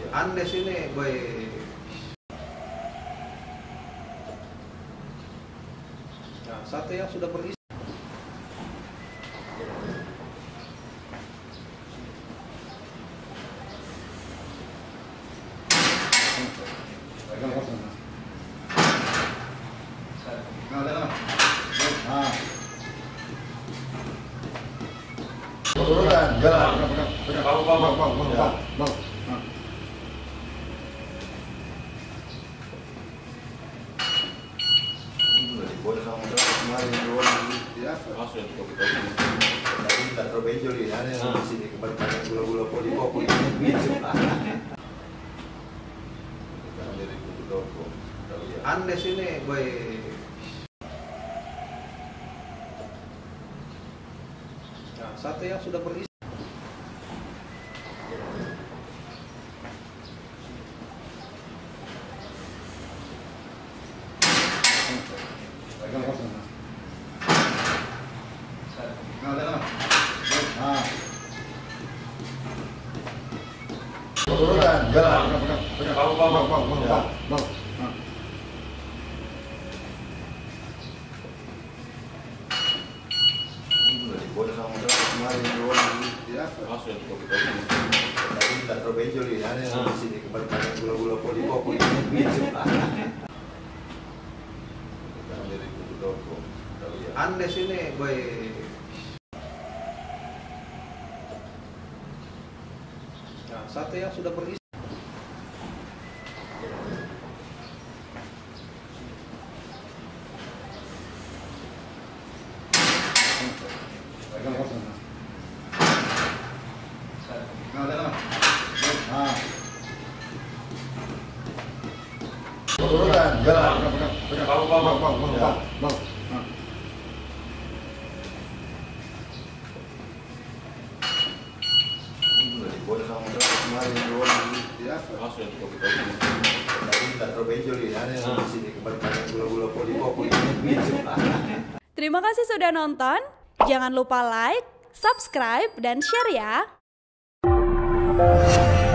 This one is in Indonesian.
Andes ini, boy. Nah, sate yang sudah berisi. Andes ini, boy. Nah, sate yang sudah berisi. Andes ini, boy. Nah, sate yang sudah berisi. Terima kasih sudah nonton. Jangan lupa like, subscribe, dan share ya.